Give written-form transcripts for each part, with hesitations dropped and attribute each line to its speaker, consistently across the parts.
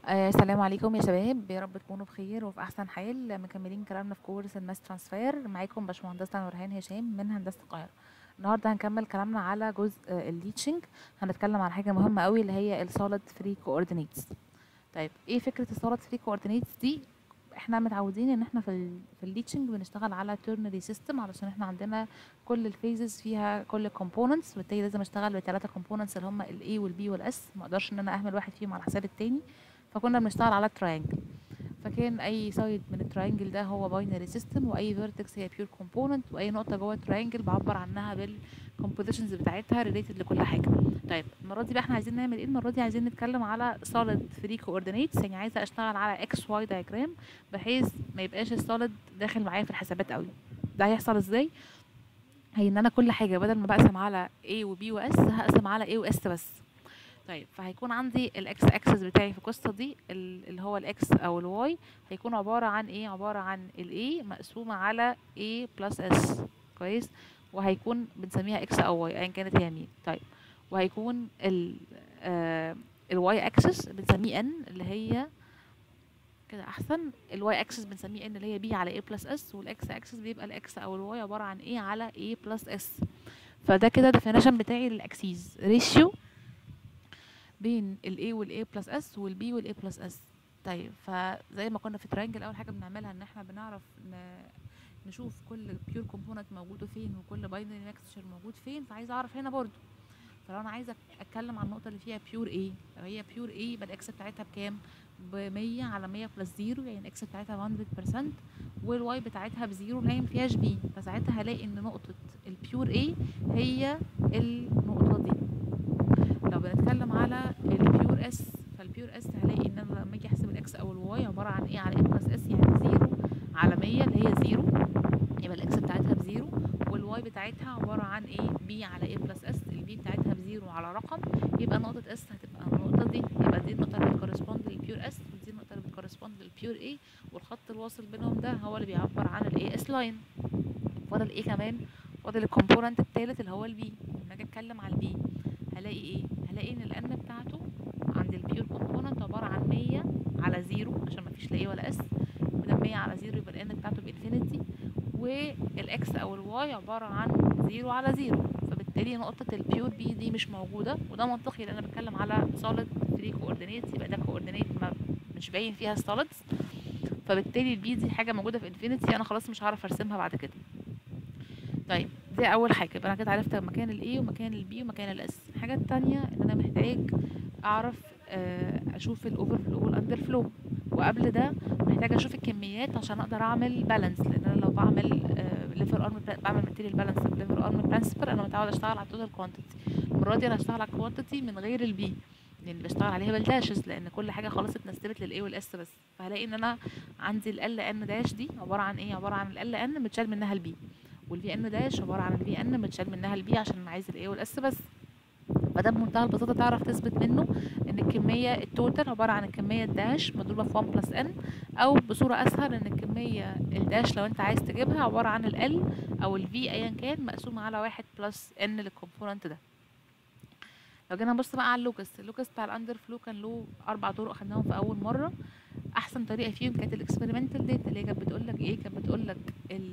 Speaker 1: السلام عليكم يا شباب، يا رب تكونوا بخير وفي احسن حال. مكملين كلامنا في كورس الماس ترانسفير. معاكم باشمهندسة نورهان هشام من هندسة القاهرة. النهارده هنكمل كلامنا على جزء الليتشنج. هنتكلم عن حاجة مهمة قوي اللي هي السوليد فري كوردينيتس. طيب ايه فكرة السوليد فري كوردينيتس دي؟ احنا متعودين ان احنا في الليتشنج بنشتغل على تيرنري سيستم، علشان احنا عندنا كل الفيزز فيها كل كومبوننتس، وبالتالي لازم اشتغل بالثلاثه كومبوننتس اللي هم الاي والبي والاس. ما اقدرش ان انا اهمل واحد فيهم على حساب التاني. فكنا بنشتغل على تراينجل، فكان اي سايد من التراينجل ده هو باينري سيستم، واي فيرتكس هي بيور كومبوننت، واي نقطه جوه التراينجل بعبر عنها بالكومبوزيشنز بتاعتها ريليتد لكل حاجه. طيب المره دي بقى احنا عايزين نعمل ايه؟ المره دي عايزين نتكلم على solid free coordinates، يعني عايزه اشتغل على اكس واي diagram بحيث ما يبقاش السوليد داخل معايا في الحسابات قوي. ده هيحصل ازاي؟ هي ان انا كل حاجه بدل ما بقسم على A و B و S هقسم على A و S بس. طيب فهيكون عندي الاكس اكسس بتاعي في القصه دي اللي هو الاكس او الواي، هيكون عباره عن ايه؟ عباره عن الاي مقسومه على A بلس اس. كويس. وهيكون بنسميها اكس او واي ايا كانت هي مين. طيب وهيكون الواي اكسس بنسميه ان، اللي هي كده احسن. الواي اكسس بنسميه ان اللي هي بي على A بلس اس، والاكس اكسس بيبقى الاكس او الواي عباره عن A على A بلس اس. فده كده definition بتاعي للاكسيز ريشيو بين ال A وال A plus S وال B وال A plus S. طيب فزي ما كنا في ترينجل، اول حاجه بنعملها ان احنا بنعرف نشوف كل بيور كومبوننت موجود فين وكل باينري ميكستشر موجود فين. فعايزه اعرف هنا برضو، فلو انا عايزه اتكلم عن النقطه اللي فيها بيور A، لو هي بيور A يبقى الاكس بتاعتها بكام؟ ب 100 على 100 بلس 0، يعني الاكس بتاعتها 100%، والواي بتاعتها بزيرو اللي هي ما فيهاش بي. فساعتها هلاقي ان نقطه البيور A هي النقطه دي. لو بنتكلم على البيور اس، فالبيور اس هلاقي ان انا لما اجي احسب الاكس او الواي عباره عن ايه على ايه بلس اس، يعني 0 على 100 اللي هي 0، يبقى الاكس بتاعتها بزيرو. والواي بتاعتها عباره عن ايه؟ بي على ايه بلس اس، البي بتاعتها بزيرو على رقم، يبقى نقطه اس هتبقى النقطه دي. يبقى دي النقطه اللي بتكورسبوند للبيور اس، ودي النقطه اللي بتكورسبوند للبيور اي، والخط الواصل بينهم ده هو اللي بيعبر عن الاي اس لاين. فاضل ايه كمان؟ فاضل الكومبوننت التالت اللي هو البي. لما اجي اتكلم على البي هلاقي ايه؟ هلاقي ان الان بتاعته عند البيور كومبوننت عباره عن 100 على 0، عشان ما فيش لا ايه ولا اس. بدل 100 على 0 يبقى الان بتاعته بانفينيتي، والاكس او الواي عباره عن 0 على 0. فبالتالي نقطه البيور بي دي مش موجوده، وده منطقي لان انا بتكلم على solid 3 coordinates، يبقى ده كوردينيت مش باين فيها السوليدز. فبالتالي البي دي حاجه موجوده في انفينيتي، انا خلاص مش هعرف ارسمها بعد كده. طيب دي اول حاجه، يبقى انا كده عرفت مكان الاي ومكان البي ومكان الاس. الحاجه التانية ان انا محتاج اعرف اشوف الاوفر فلو والاندر فلو. وقبل ده محتاجه اشوف الكميات عشان اقدر اعمل بالانس، لان انا لو بعمل ليفر ارم، بعمل ماتيريال بالانس بليفر ارم برنسبل، انا متعود اشتغل على التوتال كوانتيتي. المره دي انا هشتغل على الكوانتيتي من غير البي، لان بشتغل عليها بالداشز، لان كل حاجه خلاص اتنسبت للاي والاس بس. فهلاقي ان انا عندي ال ان داش دي عباره عن ايه؟ عباره عن ال ان متشال منها البي، والفي ان داش عباره عن الفي ان متشال منها البي عشان انا عايز الاي والاس بس. فده بمنتهى البساطه تعرف تثبت منه ان الكميه التوتال عباره عن الكميه الداش مضروبه في 1 بلس ان، او بصوره اسهل ان الكميه الداش لو انت عايز تجيبها عباره عن ال او الفي ايا كان مقسومه على 1 بلس ان للكومبوننت ده. لو جينا نبص بقى على اللوكس بتاع الاندر فلو، كان له 4 طرق خدناهم في اول مره. احسن طريقه فيهم كانت الاكسبيرمنتال داتا، اللي هي كانت بتقول لك ايه؟ كانت بتقول لك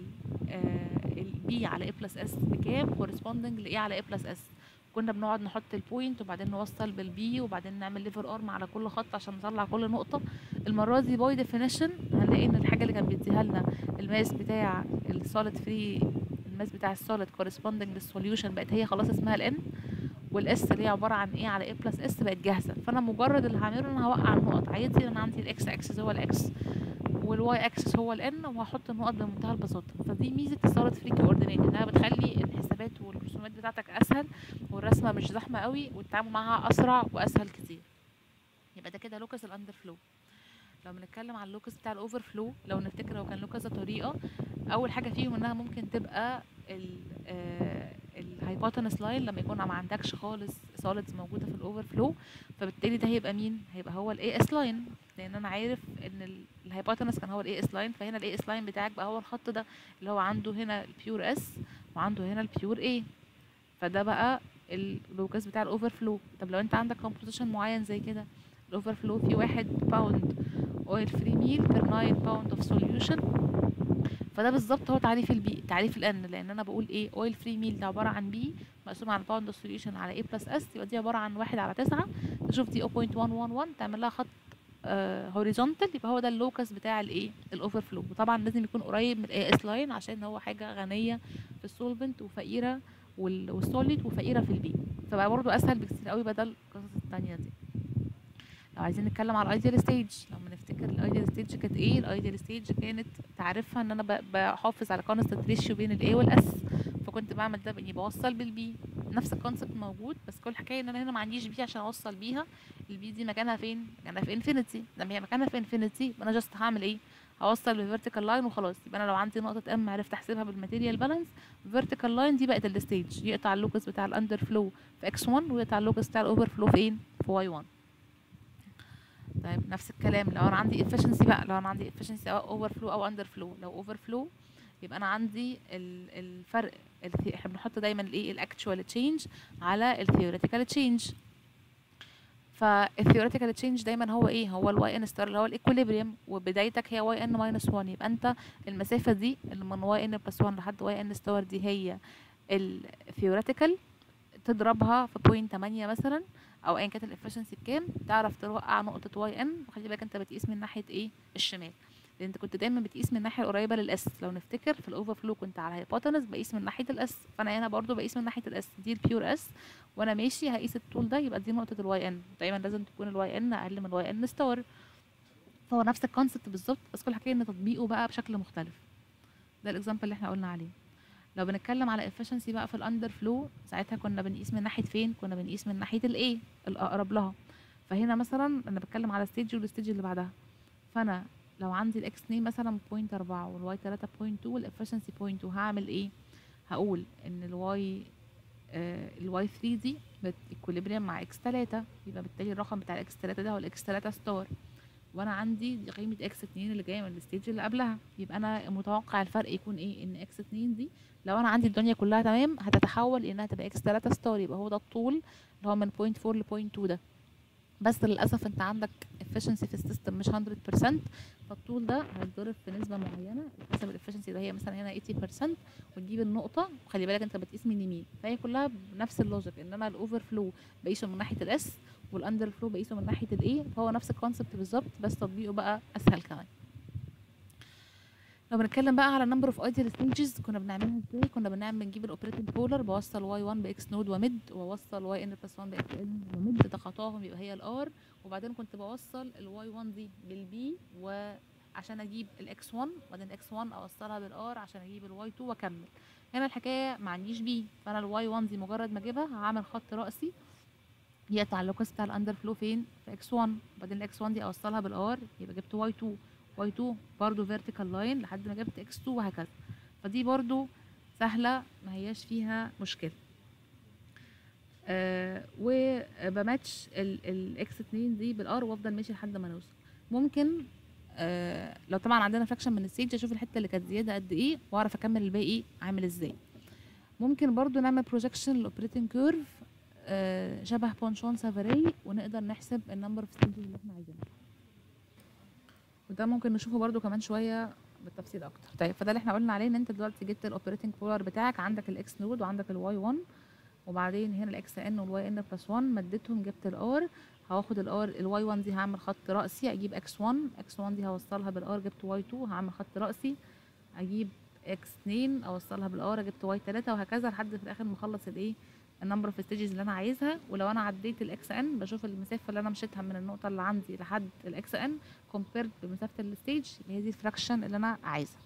Speaker 1: البي على اي بلس اس بكام كورسبوندنج لايه على اي بلس اس. كنا بنقعد نحط البوينت وبعدين نوصل بالبي وبعدين نعمل ليفر ارم على كل خط عشان نطلع كل نقطه. المره دي باي ديفينيشن هنلاقي ان الحاجه اللي كان بيديها لنا الماس بتاع السوليد فري، الماس بتاع السوليد كورسبوندنج للسوليوشن، بقت هي خلاص اسمها الان. والاس اللي هي عباره عن ايه على ايه بلس اس بقت جاهزه. فانا مجرد اللي هعمله ان انا هوقع النقط عادي. انا عندي الاكس اكسس هو الاكس، والواي اكسس هو الان، وهحط النقط بمنتهى البساطه. فدي ميزه السوليد فري كوردينيت، انها بتخلي الحسابات والرسومات بتاعتك اسهل، والرسمه مش زحمه قوي، والتعامل معاها اسرع واسهل كتير. يبقى ده كده لوكس الاندر فلو. لو بنتكلم عن اللوكس بتاع الاوفر فلو، لو نفتكر هو كان له كذا طريقه. اول حاجه فيهم انها ممكن تبقى الهايبوتنس لاين لما يكون ما عندكش خالص سوليدز موجوده في الاوفر فلو. فبالتالي ده هيبقى مين؟ هيبقى هو الاي اس لاين، لان انا عارف ان الهايبوتنس كان هو الاي اس لاين. فهنا الاي اس لاين بتاعك بقى هو الخط ده، اللي هو عنده هنا البيور اس وعنده هنا البيور اي. فده بقى اللوكس بتاع الاوفر فلو. طب لو انت عندك كومبوزيشن معين زي كده، الاوفر فلو فيه 1 باوند اويل فري ميل بير 9 باوند اوف سوليوشن. فده بالظبط هو تعريف البي، تعريف الان، لان انا بقول ايه اويل فري ميل ده عباره عن بي مقسوم على باوند اوف سوليوشن على اي بلس اس، يبقى دي عباره عن 1/9. تشوف دي 0.111 تعمل لها خط هوريزونتال، يبقى هو ده اللوكس بتاع الايه الاوفر فلو. وطبعا لازم يكون قريب من الاي اس لاين عشان هو حاجه غنيه في السولفنت وفقيره والسوليد وفقيره في البي، فبقى برضو اسهل بكتير قوي بدل القصص التانية دي. لو عايزين نتكلم على الايديال ستيج، لما نفتكر الايديال ستيج كانت ايه، الايديال ستيج كانت تعرفها ان انا بحافظ على كونستانت ريشيو بين الاي والاس، فكنت بعمل ده باني بوصل بالبي. نفس الكونسبت موجود، بس كل الحكايه ان انا هنا ما عنديش بي عشان اوصل بيها. البي دي مكانها فين؟ مكانها في انفينيتي. لما هي مكانها في انفينيتي يبقى انا جاست هعمل ايه، هوصل بالفيرتيكال لاين وخلاص. يبقى انا لو عندي نقطه ام عرفت احسبها بالماتيريال بالانس، الفيرتيكال لاين دي بقت الستيج، يقطع اللوكس بتاع الاندر فلو في اكس 1 ويقطع اللوكس بتاع الاوفر فلو فين؟ في واي 1. طيب نفس الكلام لو انا عندي efficiency بقى، لو انا عندي efficiency او اوفر فلو او اندر فلو. لو اوفر فلو يبقى انا عندي الفرق، احنا بنحط دايما الايه الاكتشوال تشينج على الثيوريتيكال تشينج. فالثيوريتيكال تشينج دايما هو ايه، هو الواي ان ستار اللي هو الايكوليبريم، وبدايتك هي واي ان ماينس 1. يبقى انت المسافه دي اللي من واي ان بلس 1 لحد واي ان ستار دي هي الثيوريتيكال، تضربها في 0.8 مثلا او ايا كانت الافشنسي بكام، تعرف توقع نقطه واي ان. وخلي بالك انت بتقيس من ناحيه ايه، الشمال، لان انت كنت دايما بتقيس من الناحيه القريبه للاس. لو نفتكر في الاوفر فلو كنت على هايبوتنس بقيس من ناحيه الاس، فانا هنا برضو بقيس من ناحيه الاس، دي البيور اس، وانا ماشي هقيس الطول ده، يبقى دي نقطه الواي ان. دايما لازم تكون الواي ان اقل من الواي ان ستار. فهو نفس الكونسبت بالظبط، بس كل حكايه ان تطبيقه بقى بشكل مختلف. ده الاكزامبل اللي احنا قلنا عليه. لو بنتكلم على efficiency بقى في الاندر فلو، ساعتها كنا بنقيس من ناحيه فين، كنا بنقيس من ناحيه الايه الاقرب لها. فهنا مثلا انا بتكلم على ستيج والستيج اللي بعدها، فانا لو عندي الاكس 2 مثلا 0.4 والواي 3.2 والافشنسي 0.2، هعمل ايه، هقول ان الواي 3 دي بتيكوليبريم مع اكس 3، يبقى بالتالي الرقم بتاع الاكس 3 ده هو الاكس 3 ستار، وانا عندي دي قيمه اكس 2 اللي جايه من الستيج اللي قبلها. يبقى انا متوقع الفرق يكون ايه، ان اكس 2 دي لو انا عندي الدنيا كلها تمام هتتحول انها تبقى اكس 3 ستار، يبقى هو ده الطول اللي هو من 0.4 ل 0.2 ده. بس للاسف انت عندك efficiency في السيستم مش 100%، فالطول ده هيتضرب في نسبه معينه حسب الافشنسي ده، هي مثلا هنا 80%، وتجيب النقطه. وخلي بالك انت بتقيس من يمين، فهي كلها بنفس اللوجيك، ان انا الاوفر فلو بقيسه من ناحيه الاس والاندر فلو بقيسه من ناحيه الايه، فهو نفس الكونسبت بالظبط، بس تطبيقه بقى اسهل كمان. لو بنتكلم بقى على number of ideal stages كنا بنعملها ازاي، كنا بنجيب الاوبريتنج بولر، بوصل واي 1 باكس نود وميد، واوصل واي ان بلس 1 باكس ان وميد، تقاطعهم يبقى هي الار، وبعدين كنت بوصل الواي 1 دي بالبي وعشان اجيب الاكس 1، وبعدين الاكس 1 اوصلها بالار عشان اجيب الواي 2 واكمل. هنا الحكايه ما عنديش بي، فانا الواي 1 دي مجرد ما اجيبها هعمل خط راسي يقطع اللوكس بتاع الاندر فلو فين، في اكس 1، وبعدين الاكس 1 دي اوصلها بالار يبقى جبت واي 2، واي 2 برضو فيرتيكال لاين لحد ما جبت اكس 2 وهكذا. فدي برضو سهله ما هياش فيها مشكله. وبماتش الاكس 2 دي بالار وافضل ماشي لحد ما نوصل. ممكن لو طبعا عندنا فراكشن من الستيج اشوف الحته اللي كانت زياده قد ايه واعرف اكمل الباقي عامل ازاي. ممكن برضو نعمل بروجكشن للاوبريتنج كيرف شبه بونشون سافاري، ونقدر نحسب النمبر اوف ستيجز اللي احنا عايزينها، وده ممكن نشوفه برضو كمان شويه بالتفصيل اكتر. طيب فده اللي احنا قلنا عليه، ان انت دلوقتي جبت الاوبريتنج بولار بتاعك، عندك الاكس نود وعندك الواي 1، وبعدين هنا الاكس ان والواي ان بلس 1 مديتهم، جبت الار، هاخد الار الواي 1 دي هعمل خط راسي اجيب اكس 1، اكس 1 دي هوصلها بالار جبت واي 2 هعمل خط راسي اجيب اكس 2 اوصلها بالار جبت واي 3 وهكذا لحد في الاخر ما اخلص الايه النمبر اوف ستيجز اللي انا عايزها. ولو انا عديت الاكس ان بشوف المسافه اللي انا مشيتها من النقطه اللي عندي لحد الاكس ان كومبيرد بمسافه الستيج اللي هي دي الفراكشن اللي انا عايزها.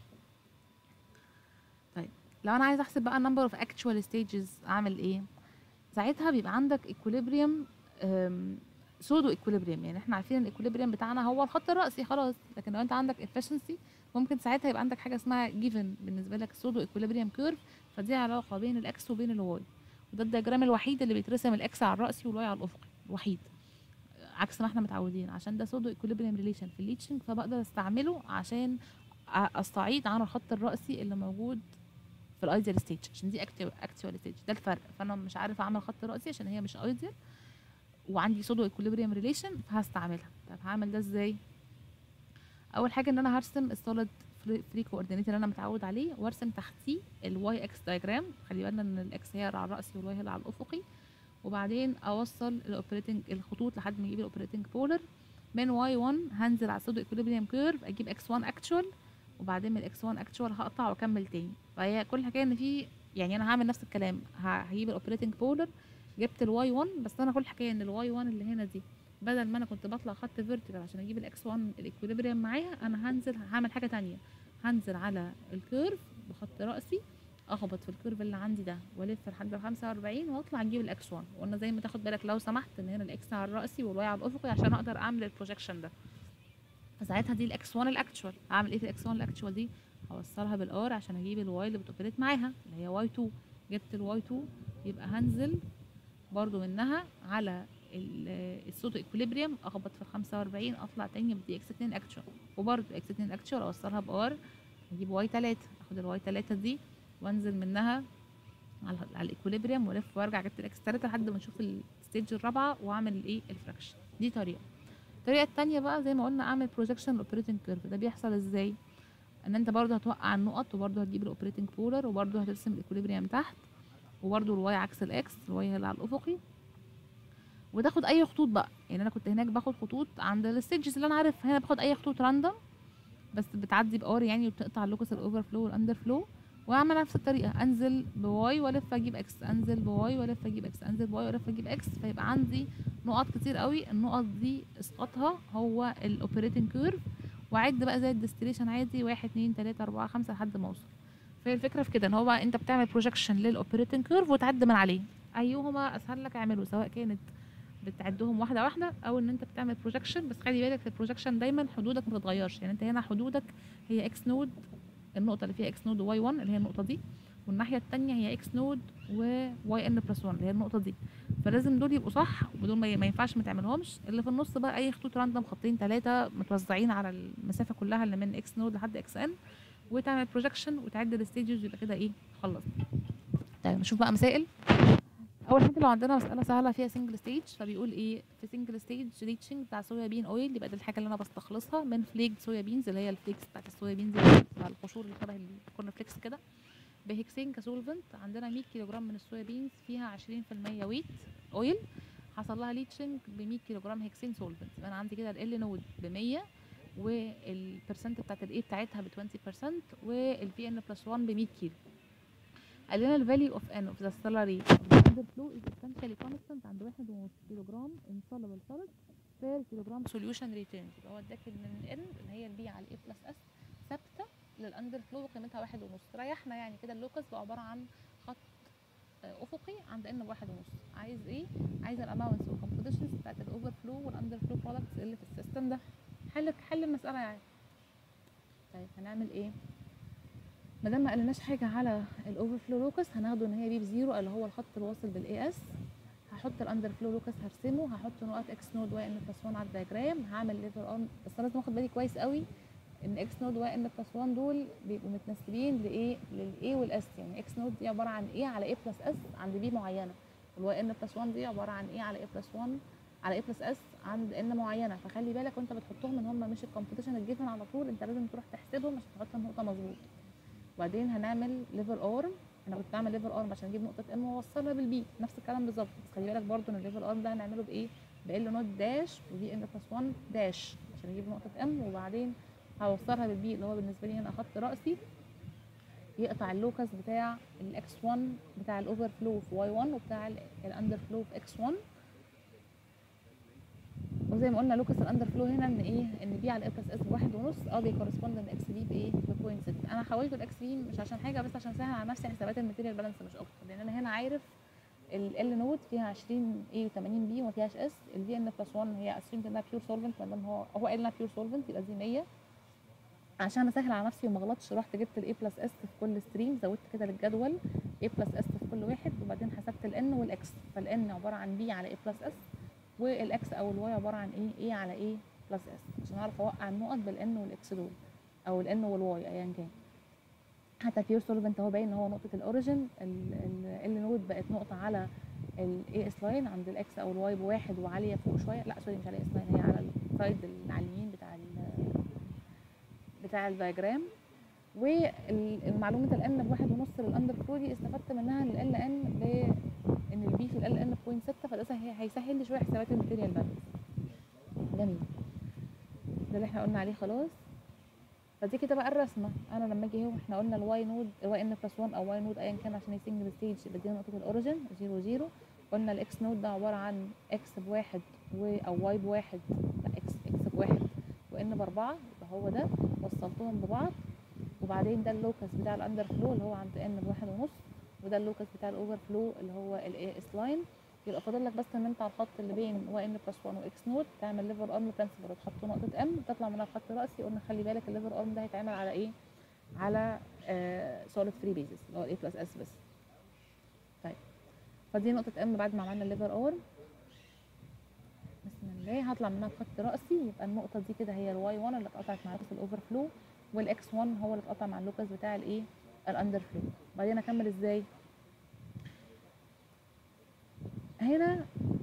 Speaker 1: طيب لو انا عايزه احسب بقى النمبر اوف اكتوال ستيجز اعمل ايه، ساعتها بيبقى عندك ايكوليبريم سودو ايكوليبريم، يعني احنا عارفين الايكوليبريم بتاعنا هو الخط الرأسي خلاص، لكن لو انت عندك efficiency ممكن ساعتها يبقى عندك حاجه اسمها جيفن بالنسبه لك سودو ايكوليبريم كيرف، فدي علاقه بين الاكس وبين الواي، وده الدياجرام الوحيد اللي بيترسم الاكس على الرأسي والواي على الافقي الوحيد، عكس ما احنا متعودين، عشان ده سودو ايكوليبريم ريليشن في الليتشنج، فبقدر استعمله عشان استعيد عن الخط الرأسي اللي موجود في الايديال ستيج، عشان دي اكتوال ستيج، ده الفرق. فانا مش عارف اعمل خط رأسي عشان هي مش ايديال، وعندي سودو ايكوليبريم ريليشن فهستعملها. طب هعمل ده ازاي؟ اول حاجه ان انا هرسم السوليد فري كوردينيت اللي انا متعود عليه، وارسم تحتيه الواي اكس دايجرام. خلي بالنا ان الاكس هي على الرأسي والواي هي على الافقي. وبعدين اوصل الاوبريتنج الخطوط لحد ما اجيب الاوبريتنج بولر. من واي 1 هنزل على السودو ايكوليبريم كيرف اجيب اكس 1 اكتشوال، وبعدين من الاكس 1 اكتشوال هقطع واكمل تاني. فهي كل حكايه ان في، يعني انا هعمل نفس الكلام، هجيب الاوبريتنج بولر، جبت الواي 1، بس انا كل حكايه ان الواي 1 اللي هنا دي بدل ما انا كنت بطلع خط فيرتيكال عشان اجيب الاكس 1 الايكوليبريم معاها، انا هنزل هعمل حاجه تانية. هنزل على الكيرف بخط راسي، اخبط في الكيرف اللي عندي ده والف لحد ال 45 واطلع اجيب الاكس 1. وقلنا زي ما تاخد بالك لو سمحت ان هنا الاكس على الراسي والواي على الافقي عشان اقدر اعمل البروجكشن ده. فساعتها دي الاكس 1 الاكتشوال. اعمل ايه في الاكس 1 الاكتشوال دي؟ هوصلها بالار عشان اجيب الواي اللي بتوبريت معاها اللي هي واي 2. جبت الواي 2 يبقى هنزل برضو منها على السودو ايكوليبريم، اخبط في ال 45 اطلع تاني بدي اكس 2 اكتشوال، وبرضو اكس 2 اكتشوال اوصلها بار، اجيب واي 3، اخد الواي 3 دي وانزل منها على الايكوليبريم والف وارجع. جبت الاكس 3 لحد ما نشوف الستيج الرابعه واعمل الايه الفراكشن. دي طريقه. الطريقه الثانيه بقى زي ما قلنا اعمل بروجكشن الاوبريتنج كيرف. ده بيحصل ازاي؟ ان انت برضو هتوقع النقط، وبرضو هتجيب الاوبريتنج بولر، وبرضو هترسم الايكوليبريم تحت، وبرضو الواي عكس الاكس، الواي هي اللي على الافقي، وتاخد اي خطوط بقى. يعني انا كنت هناك باخد خطوط عند الستيجز اللي انا عارف، هنا باخد اي خطوط راندوم بس بتعدي بار يعني، وبتقطع اللوكس الاوفر فلو والاندر فلو. واعمل نفس الطريقه، انزل بواي والف اجيب اكس، انزل بواي والف اجيب اكس، انزل بواي والف اجيب اكس. فيبقى عندي نقط كتير قوي. النقط دي اسقاطها هو الاوبريتنج كيرف، واعد بقى زي الديستليشن عادي 1 2 3 4 5 لحد ما اوصل. فهي الفكره في كده ان هو انت بتعمل بروجكشن للاوبريتنج كيرف وتعد من عليه. ايهما اسهل لك اعمله، سواء كانت بتعدهم واحده واحده او ان انت بتعمل بروجكشن. بس خلي بالك في البروجكشن دايما حدودك ما تتغيرش. يعني انت هنا حدودك هي اكس نود، النقطه اللي فيها اكس نود وواي 1 اللي هي النقطه دي، والناحيه الثانيه هي اكس نود وواي ان بلس 1 اللي هي النقطه دي. فلازم دول يبقوا صح، ودول ما ينفعش ما تعملهمش. اللي في النص بقى اي خطوط راندوم، خطين ثلاثه متوزعين على المسافه كلها اللي من اكس نود لحد اكس ان، وتعمل بروجكشن وتعد الستيجز، يبقى كده ايه خلص. طيب نشوف بقى مسائل. اول حاجه لو عندنا مساله سهله فيها سنجل ستيج، فبيقول ايه في سنجل ستيج ريتشنج بتاع صويا بين اويل. يبقى دي الحاجه اللي انا بستخلصها من فليك صويا بينز، اللي هي الفليكس بتاعت الصويا بينز اللي بتبقى القشور اللي شبه الكورن فليكس كده، بهكسين كسولفنت. عندنا 100 كيلو جرام من الصويا بينز فيها 20% ويت اويل، حصل لها ليتشنج ب 100 كيلو جرام هكسين سولفنت. يبقى انا عندي كده ال نود ب 100، والبرسنت بتاعت الاي بتاعتها ب 20%، والبي ان بلس 1 ب 100 كيلو. قال لنا الفاليو اوف ان اوف ذا سالاري اندر فلو از essentially constant عند 1.5 كيلو جرام insoluble solid per كيلو جرام solution retained. يبقى هو اداك ان ان اللي هي البي على الاي بلس اس ثابته للاندر فلو وقيمتها 1.5. ريحنا يعني كده اللوكس بقى عباره عن خط افقي عند ان ب 1.5. عايز ايه؟ عايز الاماونتس والكومبوزيشنز بتاعت الاوفر فلو والاندر فلو برودكتس اللي في السيستم ده. حل المساله يعني. طيب هنعمل ايه؟ ما دام ما قالناش حاجه على الاوفر فلو لوكس، هناخده ان هي بي بزيرو اللي هو الخط الواصل بالاي اس. هحط الاندر فلو لوكس هرسمه، هحط نقط اكس نود واي ان بلس 1 على الدياجرام، هعمل ليفر ارم. بس انا لازم اخد بالي كويس قوي ان اكس نود واي ان بلس 1 دول بيبقوا متناسبين لايه، للاي والاس. يعني اكس نود دي عباره عن ايه على اي بلس اس عند بي معينه، والواي ان بلس 1 دي عباره عن ايه على اي بلس 1 على اي بلس اس عند ان معينه. فخلي بالك وانت بتحطهم ان هم مش الكومبوزيشن الجيفن على طول، انت لازم تروح تحسبهم عشان تحط النقطه مظبوط. وبعدين هنعمل ليفر ارم. انا كنت بعمل ليفر ارم عشان اجيب نقطه ام واوصلها بالبي، نفس الكلام بالظبط. بس خلي بالك برضو ان الليفر ارم ده هنعمله بايه، بال نوت داش وبي ان بلس 1 داش عشان اجيب نقطه ام، وبعدين هوصلها بالبي اللي هو بالنسبه لي هنا خط راسي يقطع اللوكس بتاع الاكس 1 بتاع الاوفر فلو في واي 1 وبتاع الاندر فلو في اكس 1. وزي ما قلنا لوكس الاندر فلو هنا ان ايه، ان بي على الاي بلس اس بواحد ونص، بيكورسبوند ان اكس بي بايه، ب 0.6. انا حولت الاكس بي مش عشان حاجه، بس عشان اسهل على نفسي حسابات الماتيريال بالانس مش اكتر. لان انا هنا عارف ال نود فيها 20 اي و80 بي وما فيهاش اس. الفي ان بلس 1 هي اسيومد انها بيور سولفنت، ما دام هو قال انها بيور سولفنت يبقى دي 100. عشان اسهل على نفسي وما اغلطش رحت جبت الاي بلس اس في كل ستريم، زودت كده للجدول اي بلس اس في كل واحد، وبعدين حسبت الان والاكس. فالان عباره عن بي على اي بلس اس، والاكس او الواي عباره عن ايه على ايه بلس اس، عشان اعرف اوقع النقط بالان والاكس دول او الان والواي ايا كان. حتى البيور سولفنت اهو باين ان هو نقطه الاوريجن. ال نود بقت نقطه على الاي اس لاين عند الاكس او الواي بواحد وعاليه فوق شويه، لا سوري مش على الاس لاين، هي على السايد اللي على اليمين بتاع الدايجرام. والمعلومه الان بواحد ونص للاندر فلو دي استفدت منها ان ال ان ان البي في ال ان بوينت 6، فده هيسهل لي شويه حسابات الماتيريال بالانس. جميل، ده اللي احنا قلنا عليه خلاص. فدي كده بقى الرسمه. انا لما اجي اهو احنا قلنا الواي نود واي ان بلس 1 او واي نود ايا كان عشان هي سنجل ستيج بدينا نقطه الاوريجن 0 0. قلنا الاكس نود ده عباره عن اكس بواحد او واي بواحد، لا اكس بواحد وان باربعه، يبقى هو ده وصلتهم ببعض. وبعدين ده اللوكس بتاع الاندر فلو اللي هو عند ان بواحد ونص، وده اللوكس بتاع الاوفر فلو اللي هو الاي اس لاين. يبقى فاضل لك بس ان انت على الخط اللي بين واي ان بلس 1 واكس نود تعمل ليفر ارم برنسبل وتحط نقطه ام تطلع منها خط راسي. قلنا خلي بالك الليفر ارم ده هيتعمل على ايه؟ على سوليد 3 بيزز اللي هو الاي بلس اس بس. طيب فدي نقطه ام بعد ما عملنا الليفر ارم. بسم الله، هطلع منها بخط راسي. يبقى النقطه دي كده هي الواي 1 اللي اتقطعت مع لوكس الاوفر فلو، والاكس 1 هو اللي اتقطع مع اللوكس بتاع الايه؟ الاندر فلو. بعدين اكمل ازاي؟ هنا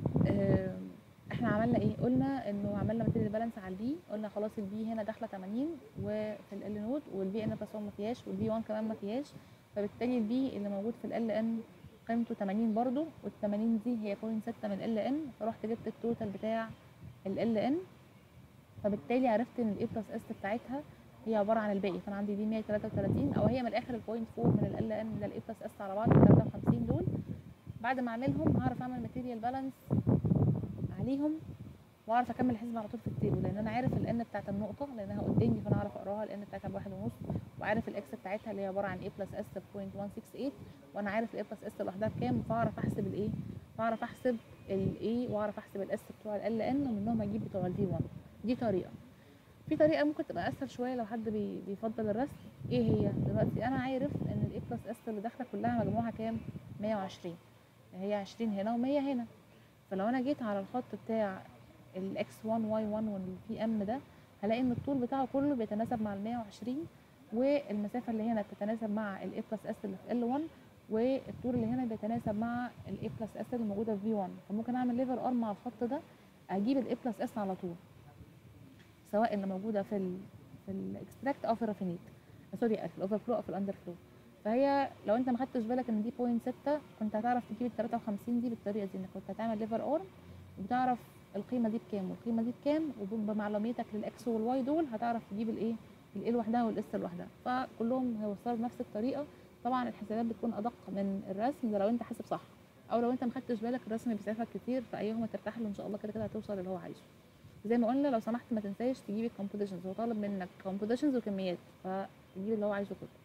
Speaker 1: احنا عملنا ايه؟ قلنا انه عملنا ماتيريال بالانس على البي. قلنا خلاص البي هنا داخله 80 وفي ال نود، والبي ان بلس 1 ما فيهاش، والبي 1 كمان ما فيهاش، فبالتالي البي اللي موجود في ال ان قيمته 80 برضو، وال 80 دي هي 0.6 من ال ان. فرحت جبت التوتال بتاع ال ان، فبالتالي عرفت ان الاي بلس اس بتاعتها هي عباره عن الباقي. فانا عندي دي 133 او هي من الاخر ال 0.4 من ال ان ده الاي بلس اس على بعض 53 دول. بعد ما اعملهم هعرف اعمل ماتيريال بالانس عليهم واعرف اكمل الحسبه على طول في التيبل، لان انا عارف الان بتاعت النقطه لانها قدامي فانا اعرف اقراها. الان بتاعتها بواحد ونص، وعارف الاكس بتاعتها اللي هي عباره عن اي بلس اس ب 0.168، وانا عارف الاي بلس اس لوحدها بكام، فاعرف احسب الايه؟ بعرف احسب الاي واعرف احسب الاس بتوع ال ان ومنهم اجيب بتوع الفي 1. دي طريقه. في طريقه ممكن تبقى اسهل شويه لو حد بيفضل الرسم. ايه هي؟ دلوقتي انا عارف ان الاي بلس اس اللي داخله كلها مجموعها كام؟ 120. هي 20 هنا و100 هنا. فلو انا جيت على الخط بتاع الاكس 1 واي 1 والبي ام ده، هلاقي ان الطول بتاعه كله بيتناسب مع ال 120، والمسافه اللي هنا بتتناسب مع الاي بلس اس اللي في ال 1، والطول اللي هنا بيتناسب مع الاي بلس اس اللي موجوده في في 1. فممكن اعمل ليفر ارم على الخط ده اجيب الاي بلس اس على طول، سواء اللي موجوده في الاكستراكت او في الرافينيت، سوري في الاوفر فلو او في الاندر فلو. فهي لو انت ما خدتش بالك ان دي 0.6 كنت هتعرف تجيب ال 53 دي بالطريقه دي، انك كنت هتعمل ليفر ارم وبتعرف القيمه دي بكام والقيمه دي بكام، وبمعلوماتك للاكس والواي دول هتعرف تجيب الايه؟ الايه لوحدها والاس لوحدها. فكلهم هيوصلوا بنفس الطريقه. طبعا الحسابات بتكون ادق من الرسم ده لو انت حاسب صح، او لو انت ما خدتش بالك الرسم بيسعفك كتير، فايهما ترتاح له ان شاء الله كده كده هتوصل اللي هو عايزه. زي ما قلنا لو سمحت ما تنساش تجيب الكومبوزيشنز، هو طالب منك كومبوزيشنز وكميات، فتجيب اللي هو عايزه كله.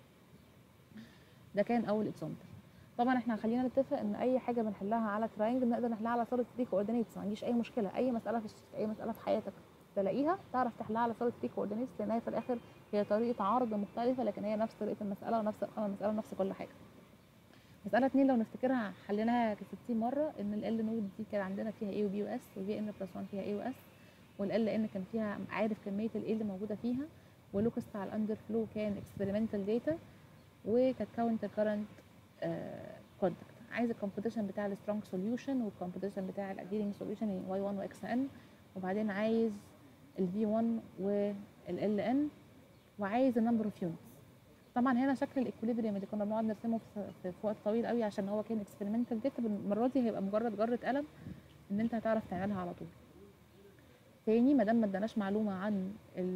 Speaker 1: ده كان اول اكزامبل. طبعا احنا خلينا نتفق ان اي حاجه بنحلها على تراينجل نقدر نحلها على سوليد 3 كوردينيتس، ما عنديش اي مشكله. اي مساله في حياتك تلاقيها تعرف تحلها على سوليد 3 كوردينيتس، لان هي في الاخر هي طريقه عرض مختلفه، لكن هي نفس طريقه المساله ونفس ارقام المساله ونفس كل حاجه. مساله 2 لو نفتكرها حليناها 60 مره، ان ال نود دي كان عندنا فيها اي وبي واس، والبي ان بلس 1 فيها اي واس، والال ان كان فيها عارف كميه الاي اللي موجوده فيها، واللوكس بتاع الاندر فلو كان اكسبيرمنتال داتا، وكانت كاونتر كارنت كونتاكت. عايز الكومبوزيشن بتاع السترونج سوليوشن والكومبوزيشن بتاع الاديرنج سوليوشن يعني واي 1 واكس ان، وبعدين عايز الفي 1 والال ان، وعايز النمبر اوف يونتس. طبعا هنا شكل الاكوليبريم اللي كنا بنقعد نرسمه في وقت طويل قوي عشان هو كان اكسبيرمنتال داتا، المره دي هيبقى مجرد جره قلم ان انت هتعرف تعملها على طول. تاني ما دام ما اداناش معلومه عن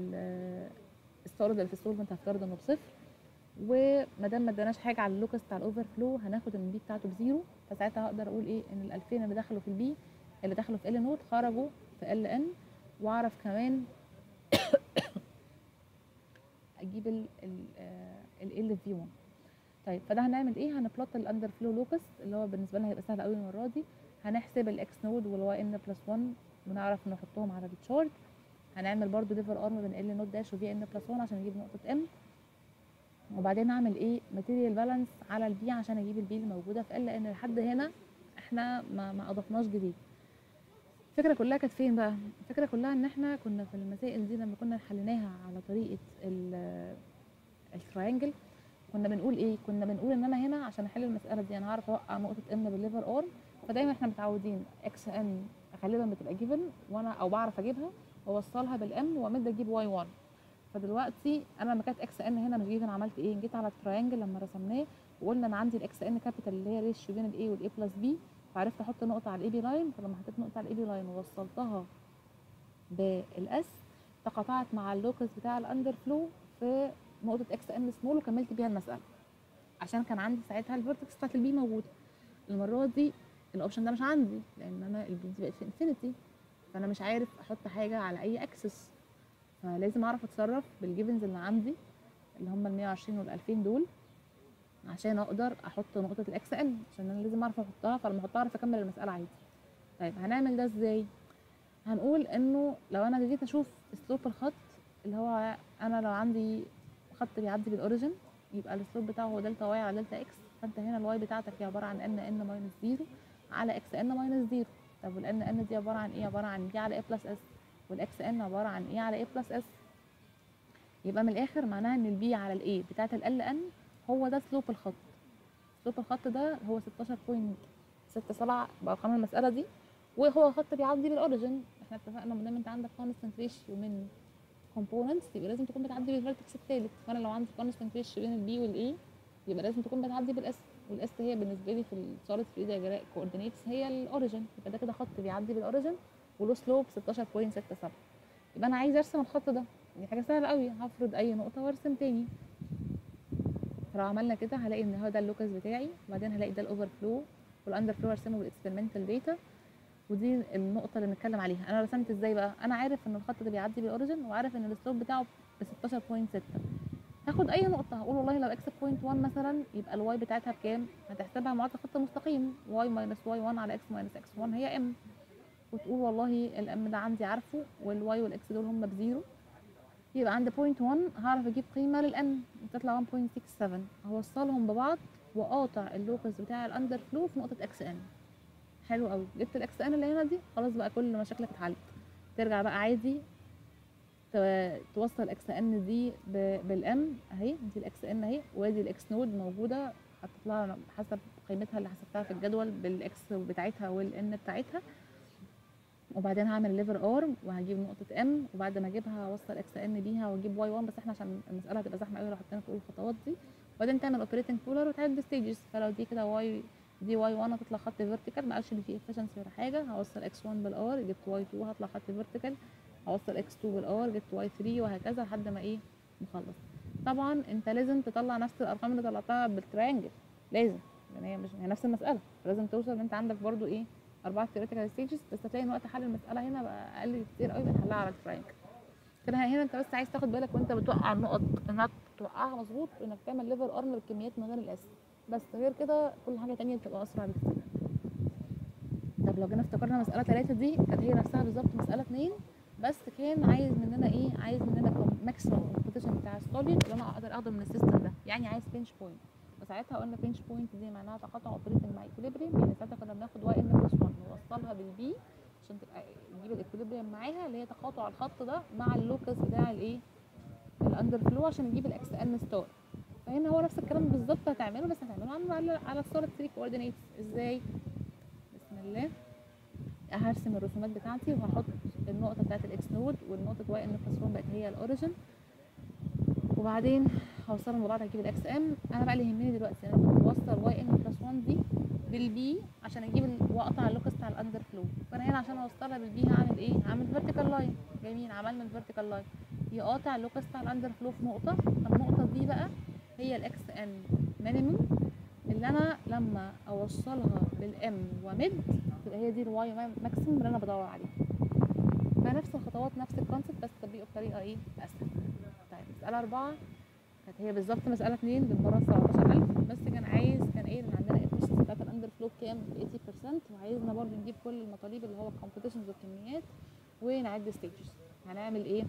Speaker 1: الستارد اللي في السولفنت هفترض انه بصفر، وما دام ما اداناش حاجه على اللوكس بتاع الاوفر فلو هناخد ان البي بتاعته بزيرو. فساعتها هقدر اقول ايه؟ ان ال 2000 اللي دخلوا في البي اللي دخلوا في ال نوت خرجوا في ال ان، واعرف كمان اجيب ال في 1. طيب فده هنعمل ايه؟ هنبلوت الاندر فلو لوكس اللي هو بالنسبه لنا هيبقى سهل قوي المره دي. هنحسب الاكس نود والواي ان بلس 1 ونعرف نحطهم على التشارت. هنعمل برده ليفر ارم بين ال نود داش وفي ان بلس 1 عشان نجيب نقطه ام، وبعدين اعمل ايه؟ ماتيريال بالانس على البي عشان اجيب البي اللي موجوده في ال ان. لحد هنا احنا ما اضفناش جديد. الفكره كلها كانت فين بقى؟ الفكره كلها ان احنا كنا في المسائل دي لما كنا حليناها على طريقه التراينجل كنا بنقول ايه؟ كنا بنقول ان انا هنا عشان احل المساله دي انا هعرف اوقع نقطه ام بالليفر ارم، فدايما احنا متعودين اكس ان غالبا بتبقى جيفن، وانا او بعرف اجيبها واوصلها بالام وامد اجيب واي 1. فدلوقتي انا لما كانت اكس ان هنا مش جيفن عملت ايه؟ جيت على التراينجل لما رسمناه وقلنا انا عندي الاكس ان كابيتال اللي هي ريشيو بين الاي والاي بلس بي، فعرفت احط نقطه على الاي بي لاين. فلما حطيت نقطه على الاي بي لاين ووصلتها بالاس تقاطعت مع اللوكس بتاع الاندر فلو في نقطه اكس ان سمول وكملت بيها المساله، عشان كان عندي ساعتها الفيرتكس بتاعت البي موجوده. المره دي الاوبشن ده مش عندي لان انا البي دي بقت في انفينيتي، فانا مش عارف احط حاجه على اي اكسس، فلازم اعرف اتصرف بالجيفنز اللي عندي اللي هم ال 120 وال 2000 دول عشان اقدر احط نقطه الاكس ان، عشان انا لازم اعرف احطها، فلما احطها اعرف اكمل المساله عادي. طيب هنعمل ده ازاي؟ هنقول انه لو انا جيت اشوف اسلوب الخط اللي هو انا لو عندي خط بيعدي بالاوريجن يبقى الاسلوب بتاعه هو دلتا واي على دلتا اكس، فانت هنا الواي بتاعتك هي عباره عن ان ماينس 0 على اكس ان ماينس 0. طب والان ان دي عباره عن ايه؟ عباره عن بي على اي بلس اس، والاكس ان عباره عن ايه على اي بلس اس. يبقى من الاخر معناها ان البي على الاي بتاعت ال ان هو ده سلوب الخط. سلوب الخط ده هو 16.67 بارقام المساله دي، وهو خط بيعدي بالاوريجن. احنا اتفقنا ما دام انت عندك كونستنت ريشيو من كومبوننتس يبقى لازم تكون بتعدي بالفيرتكس الثالث، فانا لو عندي كونستنت ريشيو بين البي والاي يبقى لازم تكون بتعدي بالاس، والاس هي بالنسبه لي في السوليد 3 دياجرام كوردينيتس هي الاوريجن، يبقى ده كده خط بيعدي بالاوريجن وله سلوب 16.67. يبقى انا عايز ارسم الخط ده، دي حاجه سهله قوي، هفرض اي نقطه وارسم تاني. فلو عملنا كده هلاقي ان هو ده اللوكس بتاعي، وبعدين هلاقي ده الاوفر فلو والاندر فلو هرسمه بالاكسبيرمنتال داتا، ودي النقطه اللي بنتكلم عليها. انا رسمت ازاي بقى؟ انا عارف ان الخط ده بيعدي بالاوريجن وعارف ان السلوب بتاعه ب 16.6. هاخد اي نقطه هقول والله لو اكس بوينت 1 مثلا يبقى الواي بتاعتها بكام؟ هتحسبها معادله خط مستقيم، واي ماينس واي 1 على اكس ماينس اكس 1 هي ام، وتقول والله الام ده عندي عارفه والواي والاكس دول هم بزيرو، يبقى عند بوينت 1 هعرف اجيب قيمه للان تطلع 1.67، هوصلهم ببعض واقاطع اللوكس بتاع الاندر فلو في نقطه اكس ان. حلو قوي، جبت الاكس ان اللي هنا دي، خلاص بقى كل مشاكلك اتحلت. ترجع بقى عادي توصل الاكس ان دي بالام اهي، دي الاكس ان اهي، وادي الاكس نود موجوده هتطلع حسب قيمتها اللي حسبتها في الجدول بالاكس بتاعتها والان بتاعتها. وبعدين هعمل ليفر ار وهجيب نقطه ام، وبعد ما اجيبها اوصل اكس ان بيها واجيب واي 1، بس احنا عشان المساله هتبقى زحمه قوي لو حطينا كل الخطوات دي. وبعدين تعمل اوبريتنج بولر وتعد ستيجز، فلو دي كده واي دي واي 1 هتطلع خط فيرتيكال، ما قالش ان في افشنسي ولا حاجه. هوصل اكس 1 بالار جبت واي 2 هطلع خط فيرتيكال، هوصل اكس 2 بالار جبت واي 3 وهكذا لحد ما ايه نخلص. طبعا انت لازم تطلع نفس الارقام اللي طلعتها بالتريانجل، لازم، لان هي مش هي نفس المساله، لازم توصل ان انت عندك برضو ايه 4 theoretical stages، بس هتلاقي ان وقت حل المساله هنا بقى اقل كتير قوي من حلها على التريانجل. كده هنا انت بس عايز تاخد بالك وانت بتوقع النقط انك توقعها مظبوط، وانك تعمل ليفر ارم بالكميات من غير الاس، بس غير كده كل حاجه تانية بتبقى اسرع بكتير. طب لو جينا افتكرنا مساله 3 دي كانت هي نفسها بالظبط مساله 2، بس كان عايز مننا ايه؟ عايز مننا ماكسيمم كومبوزيشن بتاع السوليد اللي انا اقدر اخده من السيستم ده، يعني عايز بنش بوينت. وساعتها قلنا بنش بوينت دي معناها تقاطع اوبريتنج مع ايكوليبريم، يعني ساعتها كنا بناخد واي ان بلس 1 نوصلها بالبي عشان تبقى نجيب الايكوليبريم معاها، اللي هي تقاطع الخط ده مع اللوكس بتاع الايه الاندر فلو عشان نجيب الاكس ان ستار. فهنا هو نفس الكلام بالظبط هتعمله، بس هتعمله على السوليد 3 كوردينيتس. ازاي؟ بسم الله. هرسم الرسومات بتاعتي وهحط النقطه بتاعت الاكس نود والنقطه واي ان بلس 1 بقت هي الاوريجن، وبعدين هوصلهم لبعض هجيب الاكس ام. انا بقى اللي يهمني دلوقتي انا كنت بوصل واي ان بلس 1 دي بالبي عشان اجيب واقطع اللوكس بتاع الاندر فلو، فانا هنا عشان اوصلها بالبي هعمل ايه؟ هعمل فيرتيكال لاين. جميل، عملنا الفيرتيكال لاين يقاطع اللوكس بتاع الاندر فلو في نقطه، فالنقطه دي بقى هي الاكس ان مينيمم اللي انا لما اوصلها بالام ومد تبقى هي دي الواي ماكسيمم اللي انا بدور عليه. فنفس الخطوات نفس الكونسيبت بس تطبيقه بطريقه ايه؟ اسهل. طيب مساله 4 كانت هي بالظبط مساله 2 بالمره 17000، بس كان ايه ان عندنا الافشنسي بتاعت الاندر فلو كام؟ 80%، وعايزنا برضو نجيب كل المطالب اللي هو الكومبوزيشنز والكميات ونعد ستيجز. هنعمل ايه؟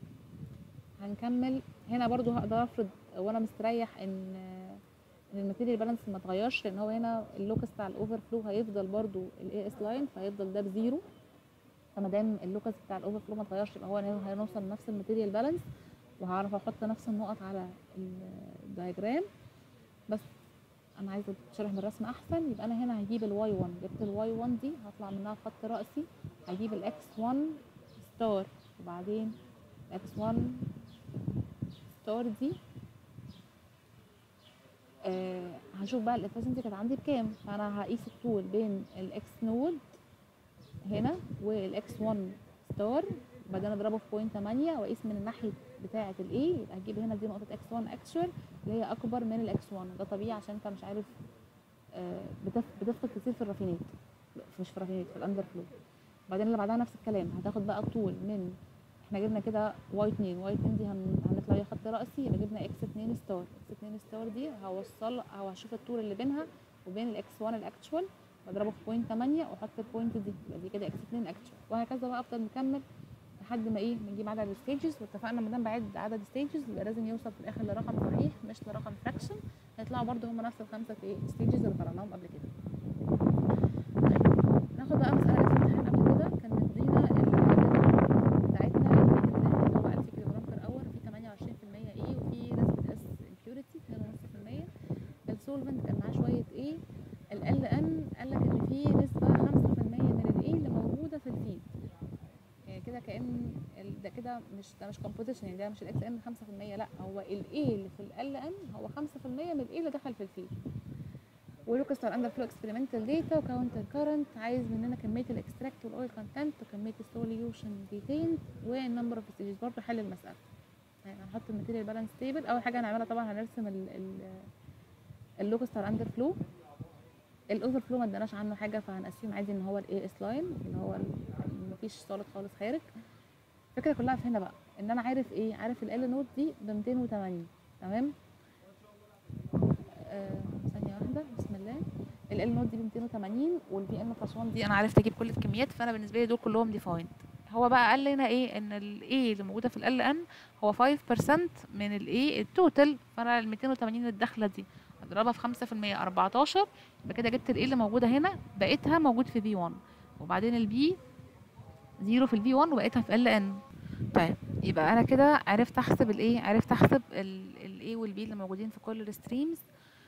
Speaker 1: هنكمل هنا برضو هقدر افرض وانا مستريح ان الماتيريال بالانس ما اتغيرش، لان هو هنا اللوكس بتاع الاوفر فلو هيفضل برضو الاي اس لاين، فهيفضل ده بزيرو. فما دام اللوكس بتاع الاوفر فلو ما اتغيرش يبقى هو هنوصل لنفس الماتيريال بالانس، وهعرف احط نفس النقط على الدايجرام. بس انا عايزه تشرح بالرسم احسن. يبقى انا هنا هجيب الواي 1، جبت الواي 1 دي هطلع منها خط رأسي، هجيب الاكس 1 ستار، وبعدين الاكس 1 ستار دي هشوف بقى الافشنسي كانت عندي بكام، فانا هقيس الطول بين الاكس نود هنا والاكس 1 ستار، وبعدين اضربه في بوينت 8 واقيس من الناحيه بتاعه الاي، يبقى هجيب هنا دي نقطه اكس 1 اكشوال اللي هي اكبر من الاكس 1. ده طبيعي عشان انت مش عارف بتفقد كتير في الرافينات، مش في الرافينات، في الاندر فلو. بعدين اللي بعدها نفس الكلام، هتاخد بقى طول من، احنا جبنا كده واي 2، واي 2 دي هنطلع بيها خط رأسي، يبقى جبنا اكس 2 ستار، اكس 2 ستار دي هوصل او هشوف الطول اللي بينها وبين الاكس 1 الاكتشوال، بضربه في بوينت 8 واحط البوينت دي، يبقى دي كده اكس 2 اكتشوال، وهكذا بقى افضل مكمل لحد ما ايه بنجيب عدد الستيجز. واتفقنا ما دام بعد عدد الستيجز يبقى لازم يوصل في الاخر لرقم صحيح مش لرقم فراكشن، هيطلعوا برده هم نفس الخمسه ايه ستيجز اللي قرأناهم قبل كده. طيب ناخد بقى مسألة في الامتحان قبل كده، كان مدينا بتاعتنا اللي هو بقى الفكر برانكر اور في 28% ايه وفي نسبة اس امبيوريتي 2.5%. السولفنت كان معاه شوية ايه، ال ان قال لك ان في نسبة 5% من الايه اللي موجودة في الفيد، يعني كده كأن ده كده مش كومبوزيشن، يعني ده مش الاكس ان 5%، لا هو الايه اللي في ال ان هو 5% من الايه اللي دخل في الفيد. ولوكس اندر فلو اكسبيرمنتال داتا وكاونتر كارنت، عايز مننا كميه الاكستراكت والاويل كونتنت وكميه السوليوشن ديتيند والنمبر اوف ستيجز. برضه حل المساله، يعني هنحط الماتيريال بالانس تيبل. اول حاجه هنعملها طبعا هنرسم اللوكس اندر فلو. الاوفر فلو ما اداناش عنه حاجه، فهنقسم عادي ان هو الاي اس لاين اللي هو مفيش سوليد خالص خارج. الفكره كلها في هنا بقى ان انا عارف ايه، عارف ال نوت دي ب 280. تمام، ثانيه واحده بسم الله. ال نوت دي ب 280 والبي ان بلس 1 دي انا عرفت اجيب كل الكميات، فانا بالنسبه لي دول كلهم ديفايند. هو بقى قال لنا ايه ان الاي اللي موجوده في ال ان هو 5% من الايه التوتال، فانا ال 280 الداخله دي اضربها في 5% 14، يبقى كده جبت الايه اللي موجوده هنا بقيتها موجود في في 1، وبعدين البي 0 في البي 1 وبقيتها في ال ان. طيب يبقى انا كده عرفت احسب الايه، عرفت احسب الايه والبي اللي موجودين في كل الستريمز.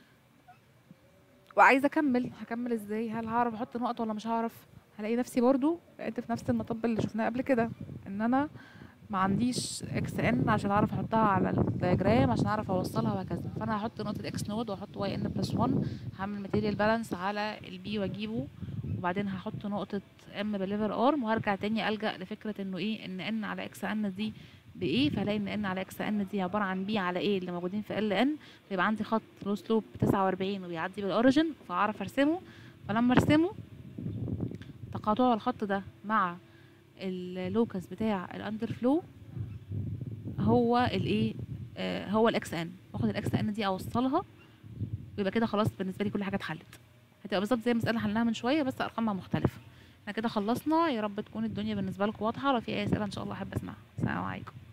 Speaker 1: وعايزه اكمل، هكمل ازاي؟ هل هعرف احط نقط ولا مش هعرف؟ هلاقي نفسي برضو بقيت في نفس المطب اللي شفناه قبل كده، ان انا ما عنديش اكس ان عشان اعرف احطها على الدياجرام عشان اعرف اوصلها وهكذا. فانا هحط نقطه اكس نود واحط واي ان بلس 1، هعمل ماتيريال بالانس على البي واجيبه، وبعدين هحط نقطه ام بليفر ارم، وهرجع تاني الجا لفكره انه ايه ان على اكس ان دي بايه، فهلاقي ان على اكس ان دي عباره عن بي على ايه اللي موجودين في ال ان، فيبقى عندي خط لو سلوب 49 وبيعدي بالاوريجن، فاعرف ارسمه. فلما ارسمه تقاطع الخط ده مع اللوكس بتاع الاندر فلو هو الايه هو الاكس ان، واخد الاكس ان دي اوصلها، ويبقى كده خلاص بالنسبه لي كل حاجه اتحلت. هتبقى بالظبط زي المساله حلناها من شويه بس ارقامها مختلفه. احنا كده خلصنا، يا رب تكون الدنيا بالنسبه لكم واضحه. لو في اي اسئله ان شاء الله احب اسمعها. السلام عليكم.